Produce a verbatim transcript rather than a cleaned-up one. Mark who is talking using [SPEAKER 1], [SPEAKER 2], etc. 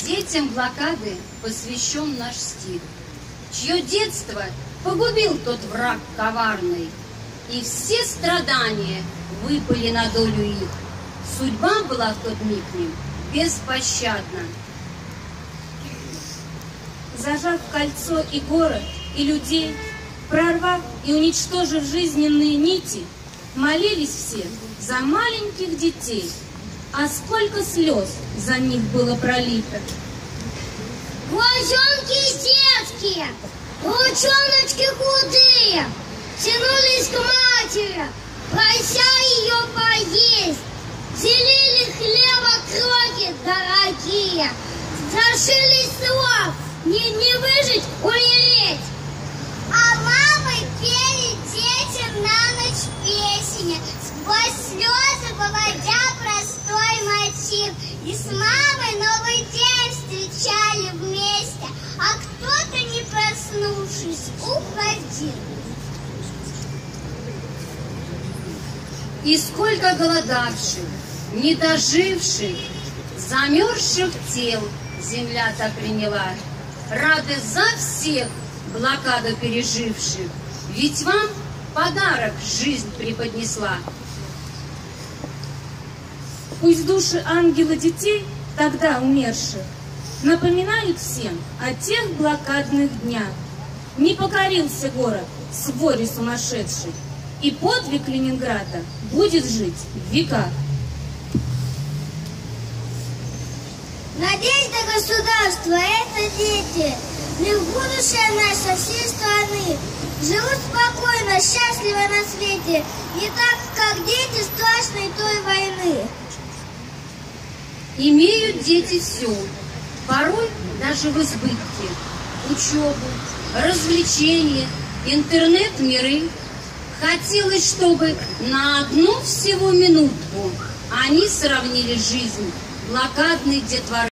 [SPEAKER 1] Детям блокады посвящен наш стих, чье детство погубил тот враг коварный, и все страдания выпали на долю их. Судьба была в тот миг им беспощадна.
[SPEAKER 2] Зажав кольцо и город, и людей, прорвав и уничтожив жизненные нити, молились все за маленьких детей. А сколько слез за них было пролито!
[SPEAKER 3] Глазенки детские, ручоночки худые, тянулись к матери, прося ее поесть. Делили хлеба кроки дорогие, страшились слов, не, не выжить, умереть. А мамы пели детям на ночь песни, сквозь слезы выводя простой мотив. И с мамой новый день встречали вместе, а кто-то, не проснувшись, уходил.
[SPEAKER 1] И сколько голодавших, не доживших, замерзших тел земля-то приняла, рады за всех блокаду переживших, ведь вам подарок жизнь преподнесла.
[SPEAKER 2] Пусть души ангела детей, тогда умерших, напоминают всем о тех блокадных днях. Не покорился город своре сумасшедший, и подвиг Ленинграда будет жить в веках.
[SPEAKER 3] Надежда государства — это дети, их будущее наше всей страны. Живут спокойно, счастливо на свете, не так, как дети страшной той войны.
[SPEAKER 1] Имеют дети все, порой даже в избытке: учебу, развлечения, интернет-миры. Хотелось, чтобы на одну всего минутку они сравнили жизнь блокадной детворы.